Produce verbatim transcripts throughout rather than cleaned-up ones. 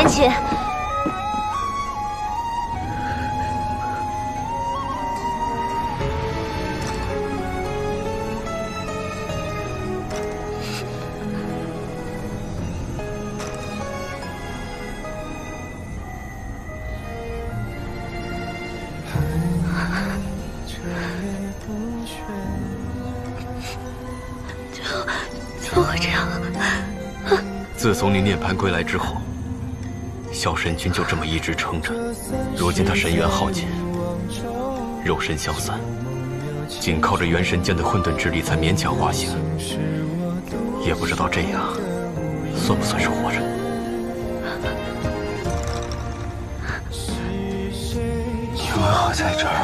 捡起。 自从你涅槃归来之后，小神君就这么一直撑着。如今他神元耗尽，肉身消散，仅靠着元神间的混沌之力才勉强化形。也不知道这样算不算是活着。 你为何在这儿？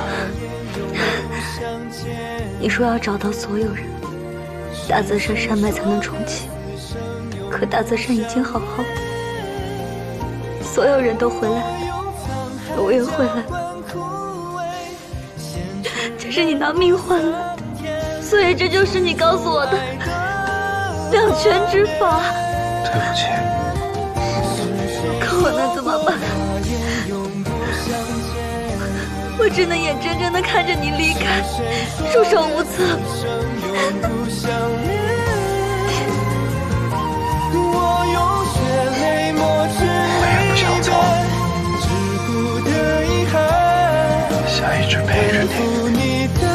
你说要找到所有人，大泽山山脉才能重启。 可大泽山已经好好的，所有人都回来了，我也回来了，这是你拿命换来的，所以这就是你告诉我的两全之法。 对不起。 可我能怎么办？我只能眼睁睁地看着你离开，束手无策。 我也不想走，想一直陪着你。